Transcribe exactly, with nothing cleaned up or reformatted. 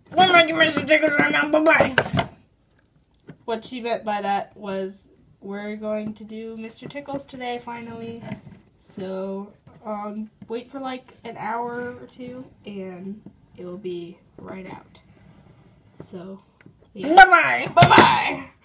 We're making Mister Tickles right now. Bye-bye. What she meant by that was we're going to do Mister Tickles today, finally. So, um, wait for like an hour or two, and it will be right out. So, yeah. Bye-bye. Bye-bye!